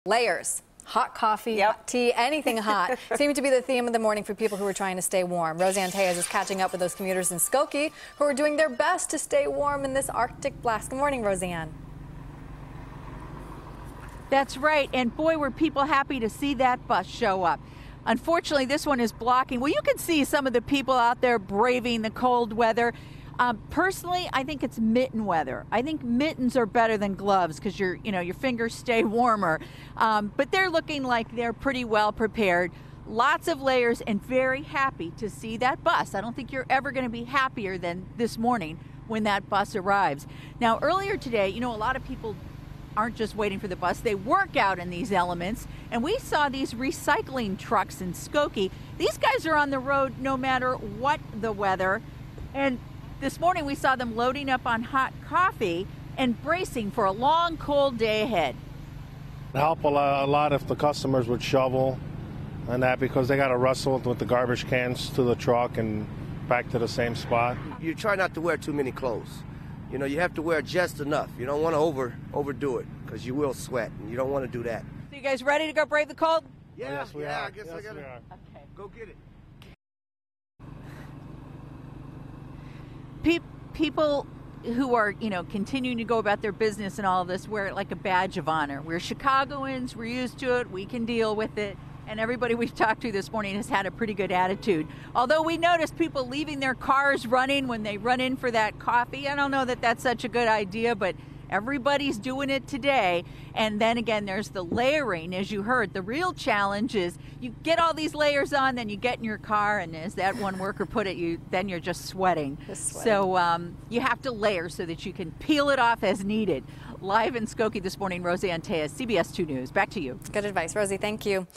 Layers. Hot coffee, hot tea, anything hot seemed to be the theme of the morning for people who were trying to stay warm. Roseanne Tellez is catching up with those commuters in Skokie who are doing their best to stay warm in this Arctic blast. Good morning, Roseanne. That's right, and boy, were people happy to see that bus show up. Unfortunately, this one is blocking. Well, you can see some of the people out there braving the cold weather. Personally, I think it's mitten weather. I think mittens are better than gloves because your fingers stay warmer. But they're looking like they're pretty well prepared. Lots of layers and very happy to see that bus. I don't think you're ever going to be happier than this morning when that bus arrives. Now, earlier today, a lot of people aren't just waiting for the bus. They work out in these elements. And we saw these recycling trucks in Skokie. These guys are on the road no matter what the weather. And this morning we saw them loading up on hot coffee and bracing for a long, cold day ahead. It help a lot if the customers would shovel and that, because they got to wrestle with the garbage cans to the truck and back to the same spot. You try not to wear too many clothes. You have to wear just enough. You don't want to overdo it because you will sweat, and you don't want to do that. So you guys ready to go brave the cold? Yeah, yes, we are. I guess I got to go get it. People who are, continuing to go about their business and all of this wear it like a badge of honor. We're Chicagoans, we're used to it, we can deal with it. And everybody we've talked to this morning has had a pretty good attitude. Although we noticed people leaving their cars running when they run in for that coffee. I don't know that that's such a good idea, but everybody's doing it today. And then again, there's the layering, as you heard. The real challenge is you get all these layers on, then you get in your car, and as that one worker put it, then you're just sweating. So you have to layer so that you can peel it off as needed. Live in Skokie this morning, Roseanne Tellez, CBS 2 News. Back to you. Good advice, Rosie. Thank you.